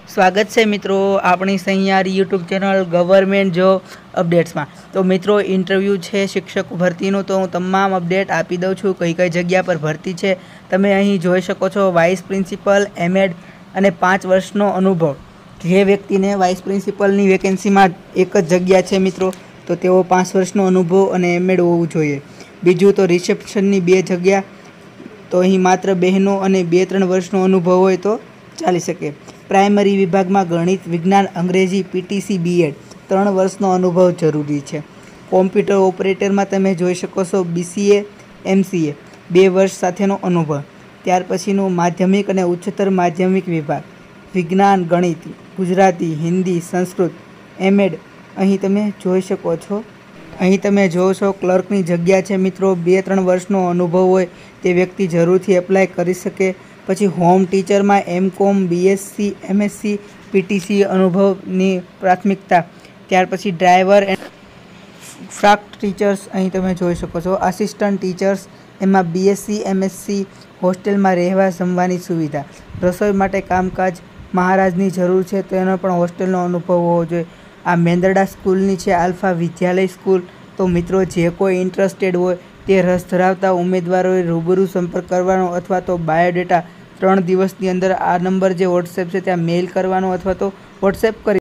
स्वागत है मित्रों अपनी सहियारी YouTube channel government job updates में। तो मित्रों इंटरव्यू है शिक्षक भर्ती तो हूँ तमाम अपडेट आपी दऊँ छूँ। कई कई जगह पर भर्ती है तमे अहीं जोई शको छो। वाइस प्रिंसिपल एमएड अने 5 वर्षनो अनुभव जे व्यक्ति ने वाइस प्रिंसिपलनी वेकेन्सी में एक ज जग्या है मित्रों तो तेओ 5 वर्षनो अनुभव अने एमएड होवुं जोईए। बीजू तो रिसेप्शननी 2 जग्या तो अहीं मात्र बहनों अने 2-3 वर्षनो अनुभव होय तो चाली सके। प्राइमरी विभाग में गणित विज्ञान अंग्रेजी पीटीसी बीएड 3 वर्षनो अनुभव जरूरी है। कॉम्प्यूटर ऑपरेटर में तमे जोई शको छो बीसीए एमसीए 2 वर्ष साथेनो अनुभव। त्यार पछीनो माध्यमिक अने उच्चतर माध्यमिक विभाग विज्ञान गणित गुजराती हिंदी संस्कृत एमएड अहीं तमे जोई शको छो। अहीं तमे जो छो क्लर्कनी जग्या है मित्रों 2-3 वर्षनो अनुभव होय ते व्यक्ति जरूरथी एप्लाय करी सके। पछी होम टीचर में एमकॉम बीएससी एमएससी पीटीसी अनुभवनी प्राथमिकता। त्यार पछी ड्राइवर एंड फ्राक्ट टीचर्स अहीं तमे जोई शको छो। असिस्टंट टीचर्स एमां बीएससी एमएससी होस्टेल में रहवा जमवानी सुविधा रसोई माटे कामकाज महाराजनी जरूर है तेनो पण होस्टेलनो अनुभव होवो जोईए। आ मेंदरडा स्कूलनी छे आल्फा विद्यालय स्कूल। तो मित्रों जे कोई इंटरेस्टेड होय ते रस धरावता उम्मीदवारोए रूबरू संपर्क करवानो अथवा तो बायोडेटा 3 दिवसनी अंदर आ नंबर जे वॉट्सएप है त्या मेल करवानो अथवा तो वॉट्सएप करी